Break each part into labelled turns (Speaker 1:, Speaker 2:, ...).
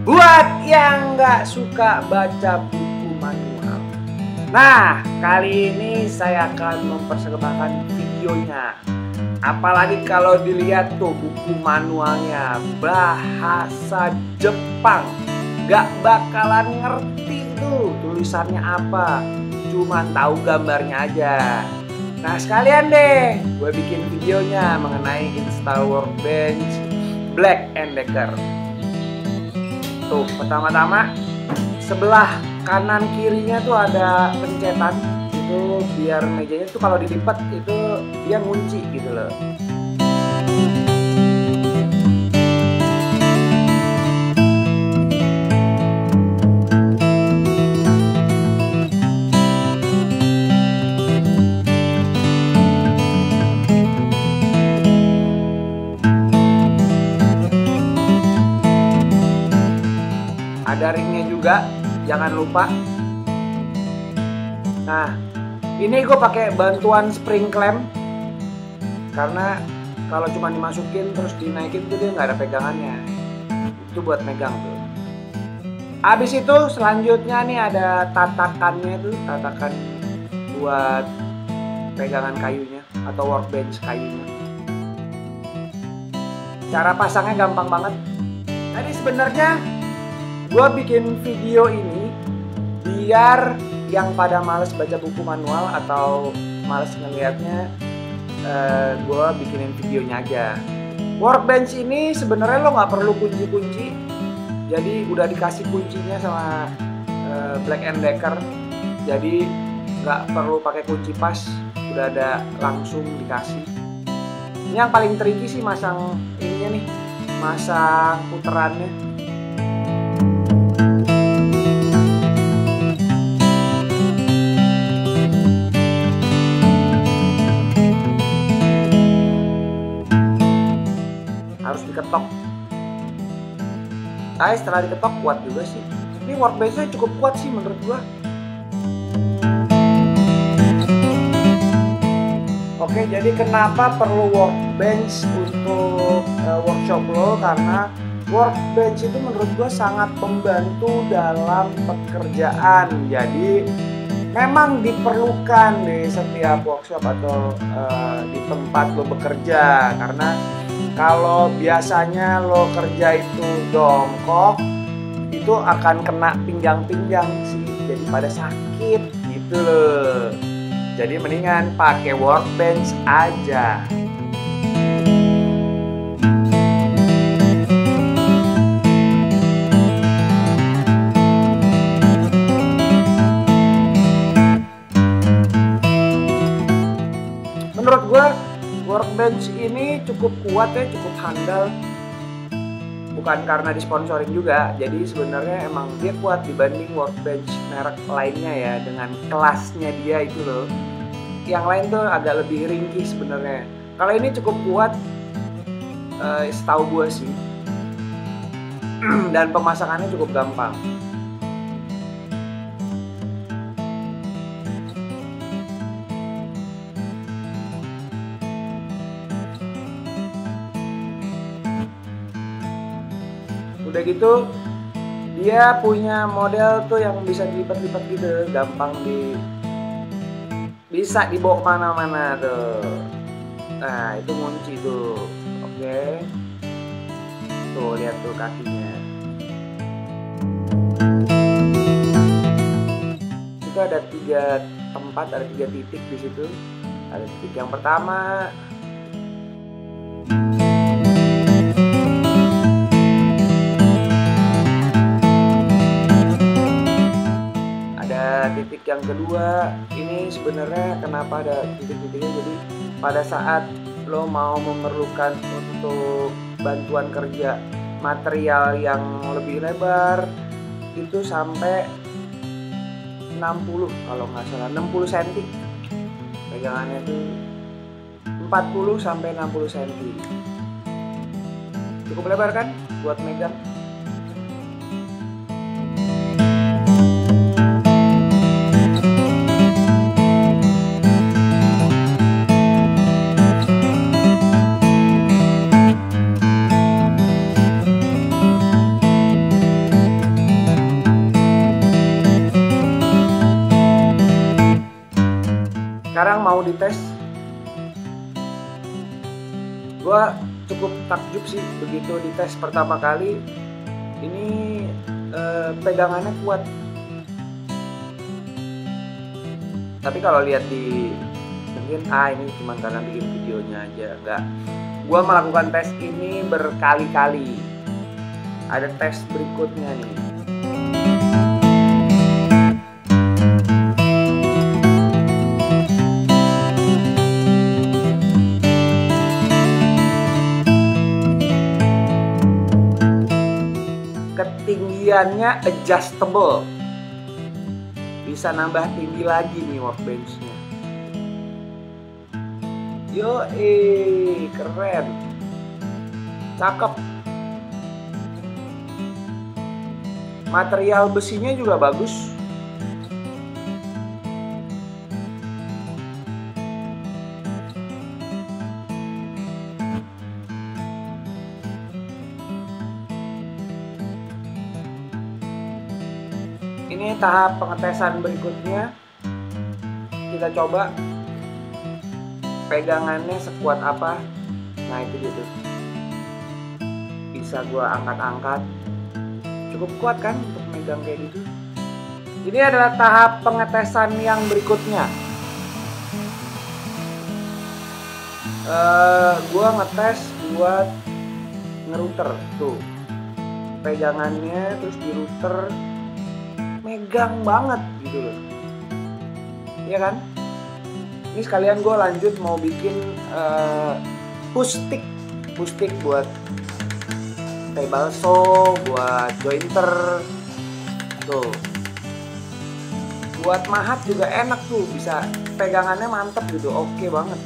Speaker 1: Buat yang nggak suka baca buku manual. Nah, kali ini saya akan mempersembahkan videonya. Apalagi kalau dilihat tuh buku manualnya bahasa Jepang. Gak bakalan ngerti tuh tulisannya apa. Cuman tahu gambarnya aja. Nah, sekalian deh gue bikin videonya mengenai Install Workbench Black & Decker. Tuh, pertama-tama sebelah kanan kirinya tuh ada pencetan. Itu biar mejanya tuh kalau dilipat itu dia ngunci gitu loh. Ada ringnya juga, jangan lupa. Nah, ini gue pakai bantuan spring clamp karena kalau cuma dimasukin terus dinaikin tuh dia nggak ada pegangannya. Itu buat megang tuh. Habis itu selanjutnya nih ada tatakannya tuh, tatakan buat pegangan kayunya atau workbench kayunya. Cara pasangnya gampang banget. Jadi sebenarnya gue bikin video ini biar yang pada males baca buku manual atau males ngelihatnya, gue bikinin videonya aja. Workbench ini sebenarnya lo nggak perlu kunci-kunci, jadi udah dikasih kuncinya sama Black & Decker, jadi nggak perlu pakai kunci pas, udah ada langsung dikasih. Ini yang paling tricky sih masang ininya nih, masang puterannya. Harus diketok. Setelah diketok kuat juga sih. Ini workbench-nya cukup kuat sih menurut gua. Oke, jadi kenapa perlu workbench untuk workshop lo? Karena workbench itu menurut gua sangat membantu dalam pekerjaan. Jadi memang diperlukan di setiap workshop atau di tempat lo bekerja, karena kalau biasanya lo kerja itu jongkok, itu akan kena pinggang-pinggang sih, jadi pada sakit gitu loh. Jadi mendingan pakai workbench aja. Menurut gue workbench ini cukup kuat ya, cukup handal. Bukan karena disponsorin juga, jadi sebenarnya emang dia kuat dibanding workbench merek lainnya ya, dengan kelasnya dia itu loh. Yang lain tuh agak lebih ringkih sebenarnya. Kalau ini cukup kuat, setahu gue sih. Dan pemasangannya cukup gampang. Udah gitu dia punya model tuh yang bisa dilipat-lipat gitu, gampang bisa dibawa mana-mana tuh. Nah, itu kunci tuh. Oke. Tuh lihat tuh kakinya. Itu ada 3 tempat, ada 3 titik di situ. Ada titik yang pertama, titik yang kedua. Ini sebenarnya kenapa ada titik-titiknya, jadi pada saat lo mau memerlukan untuk bantuan kerja material yang lebih lebar itu sampai 60 kalau nggak salah, 60 cm pegangannya itu, 40 sampai 60 cm. Cukup lebar kan buat megang. sekarang mau dites. Gua cukup takjub sih begitu dites pertama kali. Ini pegangannya kuat. Tapi kalau lihat di mungkin ini cuma karena bikin videonya aja, enggak. Gua melakukan tes ini berkali-kali. Ada tes berikutnya nih. Ketinggiannya adjustable, bisa nambah tinggi lagi nih workbench-nya. Yo, keren, cakep. Material besinya juga bagus. Ini tahap pengetesan berikutnya. Kita coba pegangannya sekuat apa. Nah itu dia tuh. Bisa gua angkat-angkat. Cukup kuat kan untuk megang kayak gitu. Ini adalah tahap pengetesan yang berikutnya. Gua ngetes buat ngerouter tuh. Pegangannya terus di router megang banget gitu loh, iya kan? Ini sekalian gue lanjut mau bikin push stick buat table saw, buat jointer, tuh, buat mahat juga enak tuh, bisa pegangannya mantep gitu, oke banget.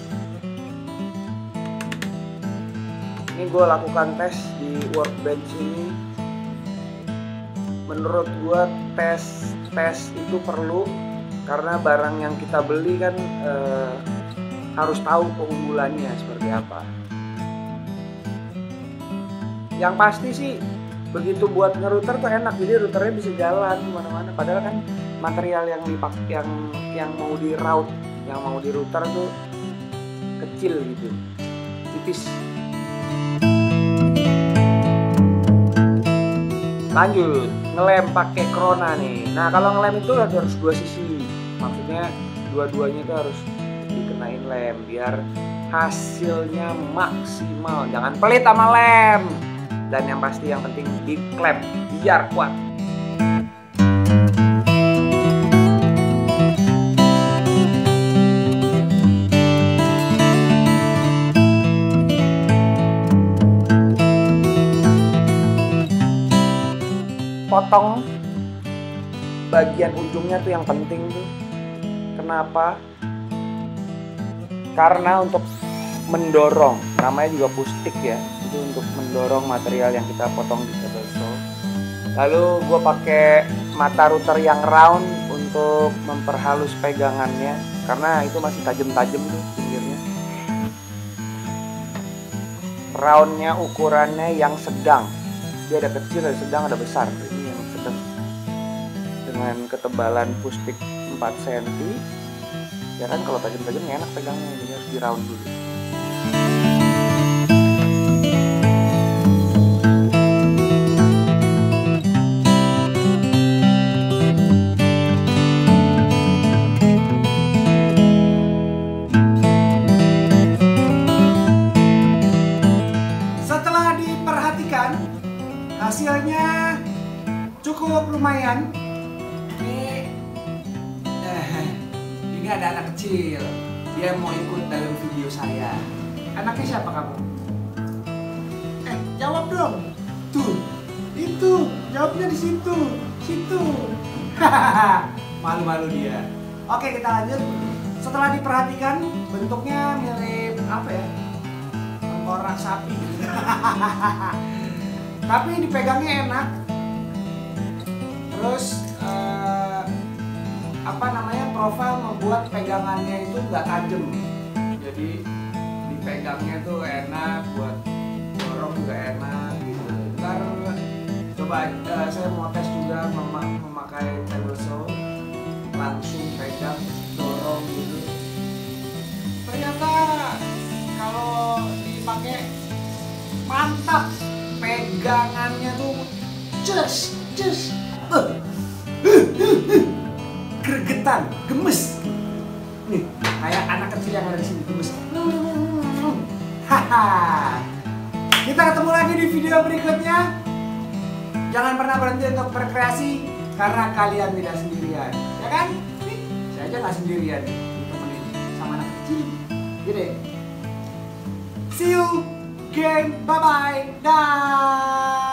Speaker 1: Ini gue lakukan tes di workbench ini. Menurut gua tes itu perlu, karena barang yang kita beli kan harus tahu keunggulannya seperti apa. Yang pasti sih begitu buat ngerouter tuh enak, jadi routernya bisa jalan kemana-mana. Padahal kan material yang yang mau di route, yang mau di router tuh kecil gitu, tipis. Lanjut, ngelem pakai krona nih. Nah kalau ngelem itu harus dua sisi, maksudnya dua-duanya itu harus dikenain lem biar hasilnya maksimal. Jangan pelit sama lem. Dan yang pasti yang penting diklep biar kuat. Potong bagian ujungnya tuh yang penting tuh. Kenapa? Karena untuk mendorong, namanya juga push stick ya, itu untuk mendorong material yang kita potong di table saw. Lalu gue pakai mata router yang round untuk memperhalus pegangannya, karena itu masih tajam-tajam tuh pinggirnya. Roundnya ukurannya yang sedang, dia ada kecil, ada sedang, ada besar. Ini yang sedang dengan ketebalan push stick 4 cm. Ya kan kalau tajam-tajam enak pegangnya, jadi harus di round dulu. Setelah diperhatikan, hasilnya cukup lumayan. Ini ada anak kecil, dia mau ikut dalam video saya. Anaknya siapa kamu? Jawab dong. Tuh, itu jawabnya di situ. Malu-malu dia. Oke, kita lanjut. Setelah diperhatikan, bentuknya mirip apa ya? Tengkorak sapi. Tapi dipegangnya enak. Terus profil membuat pegangannya itu nggak tajam, jadi dipegangnya tuh enak, buat dorong juga enak gitu. Ntar coba saya mau tes juga memakai table saw, langsung pegang dorong gitu, ternyata kalau dipakai mantap, pegangannya tuh cus gregetan, gemes. Nih, kayak anak kecil yang ada di sini gemes. Haha. Kita ketemu lagi di video berikutnya. Jangan pernah berhenti untuk berkreasi karena kalian tidak sendirian, ya kan? Nih, saya aja nggak sendirian, ditemenin sama anak kecil. Gini. See you again. Bye bye. Dah.